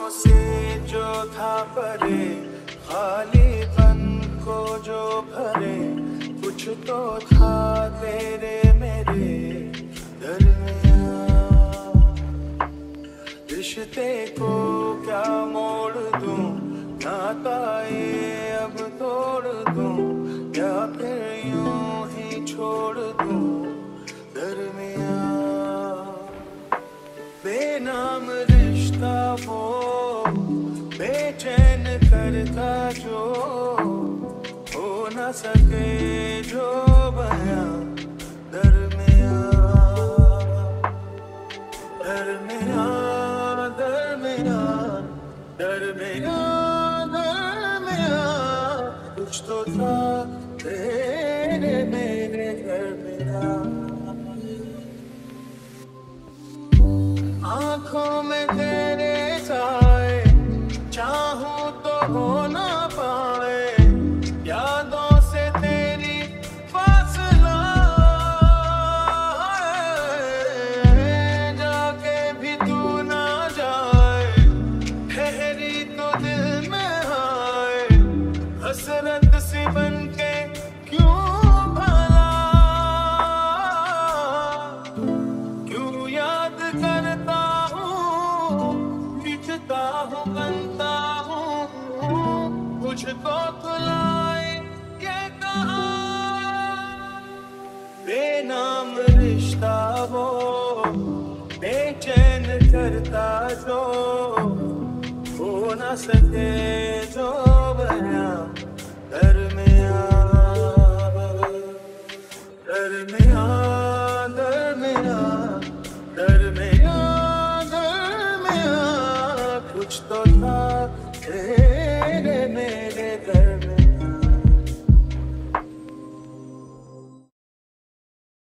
से जो था परे, खालीपन को जो भरे, कुछ तो था तेरे मेरे दरमियां। रिश्ते को क्या मोड़ दूं, नाता ये अब तोड़ दूं, या फिर यूं ही छोड़ दूं दरमियां। बेनाम रिश्ता वो बेचैन करता जो हो न सके जो बयां दरमियां। दरमियां दरमियां दरमियां दरमियां, कुछ तो था तेरे मेरे दरमियां। आँखों में तेरे साए, चाहूं तो हो ना पाए, यादों से तेरी फासला है। जाके भी तू ना जाए, ठहरी तो दिल में आए, हसरत सी बनके क्यों भला, क्यों याद करता हूँ, लिखता हूँ, बनता हूँ, मुझको भुलाए ये कहा। बेनाम रिश्ता वो बेचैन करता जो हो न सके जो बयां दरमियां। दरमियां दरमियां दरमियां दरमियां, कुछ तो था तेरे में